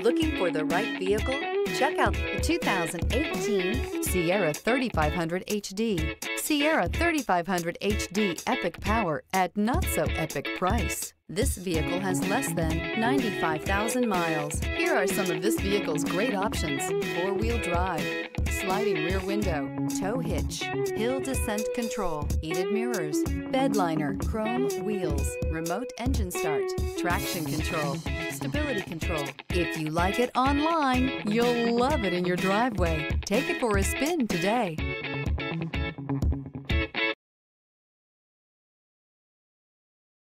Looking for the right vehicle? Check out the 2018 Sierra 3500 HD. Sierra 3500 HD epic power at not so epic price. This vehicle has less than 95,000 miles. Here are some of this vehicle's great options: four-wheel drive, sliding rear window, tow hitch, hill descent control, heated mirrors, bed liner, chrome wheels, remote engine start, traction control, stability control. If you like it online, you'll love it in your driveway. Take it for a spin today.